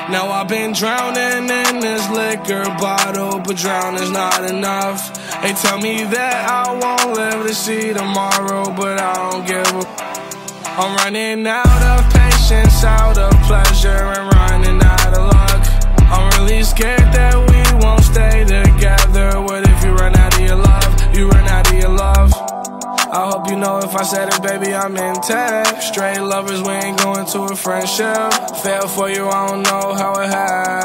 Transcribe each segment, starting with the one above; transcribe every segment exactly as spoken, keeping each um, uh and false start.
Now I've been drowning in this liquor bottle, but drowning's not enough. They tell me that I won't live to see tomorrow, but I don't give a. I'm running out of patience, out of pleasure, and running out of luck. I'm really scared that we won't stay together. What if you run out of your love? You run out of your love. I hope you know if I said it, baby, I'm intact. Straight lovers, we ain't going to a friendship. Fell for you, I don't know how it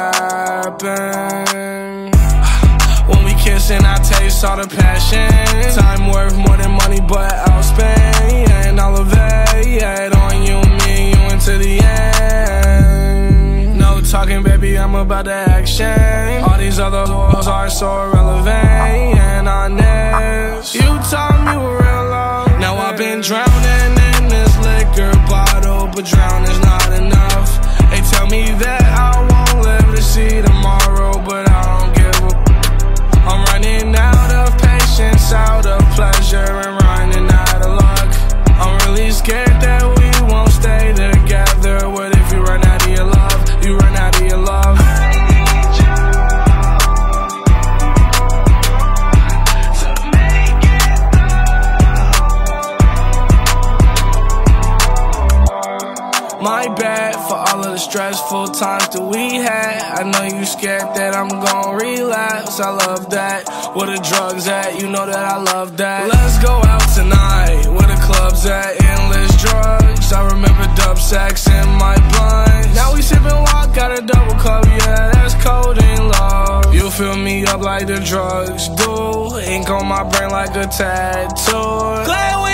happened. When we kissing, I taste all the passion. Time worth more than money, but I'll spend. And all of it, yeah, on you, me and you into the end. No talking, baby, I'm about the action. All these other hoes are so irrelevant and honest. You taught me what real love. Now I've been drowning in this liquor bottle, but drowning's not enough. They tell me that I won't live to see tomorrow, but I don't give a. I'm running out of patience, out of pleasure, and running out of luck. I'm really scared that we won't stay together. What if you run out of your love? You run out of your love. My bad for all of the stressful times that we had. I know you scared that I'm gon' relapse. I love that. Where the drugs at? You know that I love that. Let's go out tonight. Where the clubs at? Endless drugs. I remember dub sacks in my blunt. Now we sippin' walk, got a double cup. Yeah, that's codeine love. You fill me up like the drugs do. Ink on my brain like a tattoo. Glad we